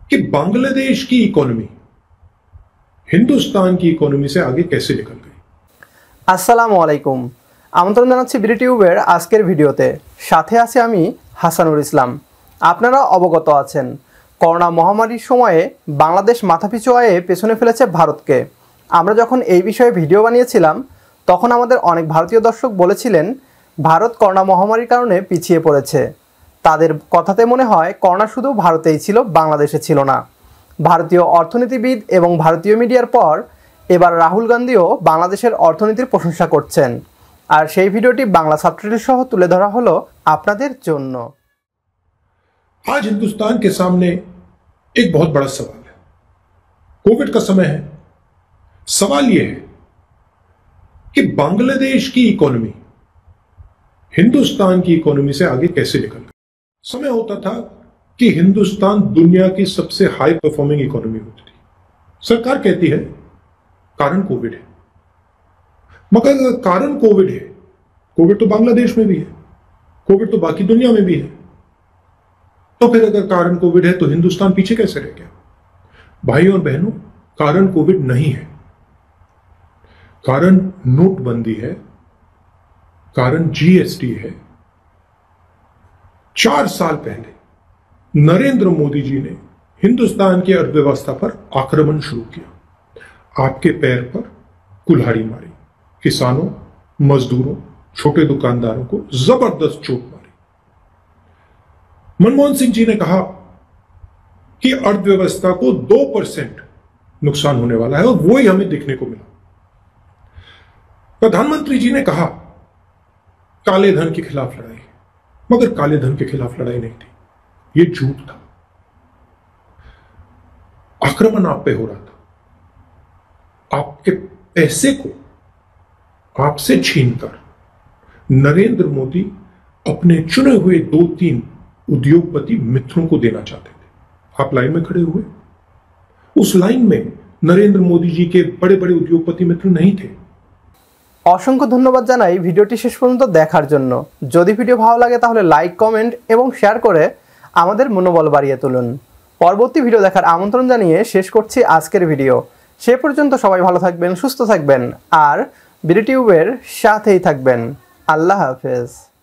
कि बांग्लादेश की इकोनॉमी हिंदुस्तान की इकोनॉमी से आगे कैसे निकल गई। আসসালামু আলাইকুম। আমন্ত্রণ জানাচ্ছি বিডিটিউবের আজকের ভিডিওতে। সাথে আছি আমি হাসানুল ইসলাম। আপনারা অবগত আছেন করোনা মহামারীর সময়ে বাংলাদেশ মাথাপিছু আয়ে পেছনে ফেলেছে ভারতকে। আমরা যখন এই বিষয়ে ভিডিও বানিয়েছিলাম তখন আমাদের অনেক ভারতীয় দর্শক বলেছিলেন ভারত করোনা মহামারীর কারণে পিছিয়ে পড়েছে। তাদের কথাতে মনে হয় করোনা শুধু ভারতেই ছিল, বাংলাদেশে ছিল না। ভারতীয় অর্থনীতিবিদ এবং ভারতীয় মিডিয়ার পর এবার রাহুল গান্ধীও বাংলাদেশের অর্থনীতির প্রশংসা করছেন। আর সেই ভিডিওটি বাংলা সাবটাইটেল সহ তুলে ধরা হলো আপনাদের জন্য। आज हिंदुस्तान के सामने एक बहुत बड़ा सवाल है। कोविड का समय है। सवाल यह है कि बांग्लादेश की इकोनॉमी हिंदुस्तान की इकोनॉमी से आगे कैसे निकल गई। समय होता था कि हिंदुस्तान दुनिया की सबसे हाई परफॉर्मिंग इकोनॉमी होती थी। सरकार कहती है कारण कोविड है, मगर कारण कोविड है, कोविड तो बांग्लादेश में भी है, कोविड तो बाकी दुनिया में भी है, तो फिर अगर कारण कोविड है तो हिंदुस्तान पीछे कैसे रह गया। भाई और बहनों, कारण कोविड नहीं है, कारण नोटबंदी है, कारण जीएसटी है। 4 साल पहले नरेंद्र मोदी जी ने हिंदुस्तान की अर्थव्यवस्था पर आक्रमण शुरू किया, आपके पैर पर कुल्हाड़ी मारी, किसानों, मजदूरों, छोटे दुकानदारों को जबरदस्त चोट मारी। मनमोहन सिंह जी ने कहा कि अर्थव्यवस्था को 2% नुकसान होने वाला है और वो ही हमें देखने को मिला। प्रधानमंत्री जी ने कहा काले धन के खिलाफ लड़ाई, मगर काले धन के खिलाफ लड़ाई नहीं थी, ये झूठ था। आक्रमण आप पे हो रहा था, आपके पैसे को आपसे छीनकर नरेंद्र मोदी अपने चुने हुए 2-3 उद्योगपति मित्रों को देना चाहते थे। आप लाइन में खड़े हुए, उस लाइन में नरेंद्र मोदी जी के बड़े बड़े उद्योगपति मित्र नहीं थे। অসংখ্য ধন্যবাদ জানাই ভিডিওটি শেষ পর্যন্ত দেখার জন্য। যদি ভিডিও ভালো লাগে তাহলে লাইক, কমেন্ট এবং শেয়ার করে আমাদের মনোবল বাড়িয়ে তুলুন। পরবর্তী ভিডিও দেখার আমন্ত্রণ জানিয়ে শেষ করছি আজকের ভিডিও। সে পর্যন্ত সবাই ভালো থাকবেন, সুস্থ থাকবেন আর বিডিটিউবের সাথেই থাকবেন। আল্লাহ হাফেজ।